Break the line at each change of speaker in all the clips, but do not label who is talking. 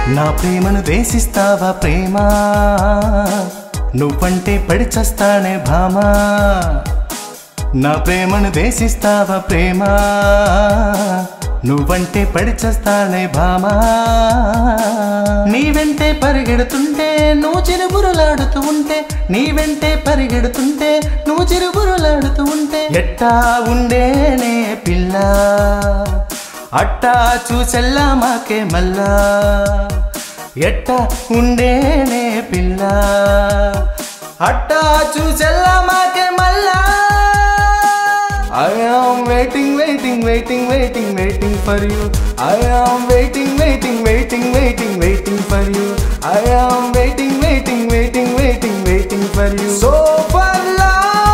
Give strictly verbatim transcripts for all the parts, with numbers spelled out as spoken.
నా ప్రేమను దేశిస్తావా ప్రేమ నువ్వంటే పడి చస్తానే భామా నా ప్రేమను దేశిస్తావా ప్రేమ నువ్వంటే పడి చస్తానే భామా నీ వెంటే పరిగెడుతుంటే నువ్వు చిరుబురులాడుతూ ఉంటే నీ వెంటే పరిగెడుతుంటే నువ్వు చిరుబురులాడుతూ ఉంటే ఎట్టా ఉండేనే పిల్ల అట్టా చూసెల్లా మాకే మల్లా ఎట్టా ఉండేనే పిల్ల అట్టా చూసెల్లా మాకే మల్లా I am waiting, waiting, waiting, waiting, waiting for you. I am waiting, waiting, waiting, waiting, waiting for you. I am waiting, waiting, waiting, waiting, waiting for you. So for long.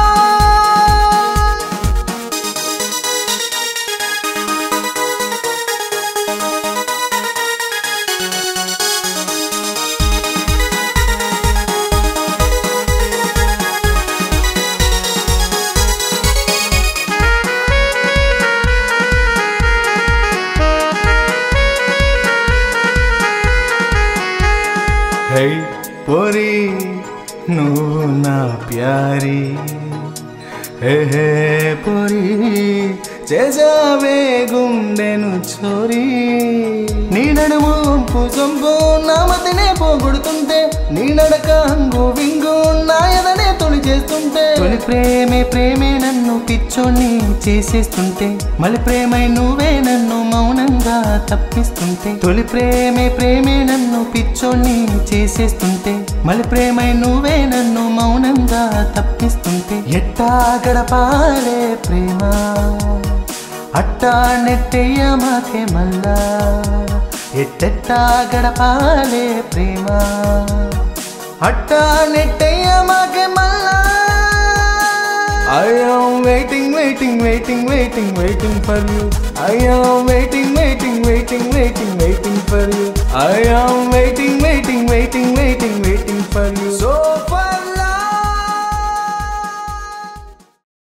Hey पोरी नू ना प्यारी हे हे पोरी చేజావే గుండెను చోరీ నీ నడుము పూజంబు నా మతినే పోగొడుతుంటే నీ నడక అంగు వింగు నా ఎదనే తొలి చేస్తుంటే తొలి ప్రేమే ప్రేమే నన్ను పిచ్చోని చేసేస్తుంటే మళ్ళీ ప్రేమై నువ్వే నన్ను మౌనంగా తప్పిస్తుంటే తొలి ప్రేమే ప్రేమే నన్ను పిచ్చోని చేసేస్తుంటే మళ్ళీ ప్రేమై నువ్వే నన్ను మౌనంగా తప్పిస్తుంటే ఎట్టా గడపాలే ప్రేమ అట్టా నెట్టయ్య మాకే మల్లా ఎట్టెట్టా గడపాలే ప్రేమ అట్టా నెట్టయ్య మాకే మల్లా I am waiting, waiting, waiting, waiting, waiting for you. I am waiting, waiting, waiting, waiting, waiting for you. I am waiting, waiting, waiting, waiting, waiting for you. So far.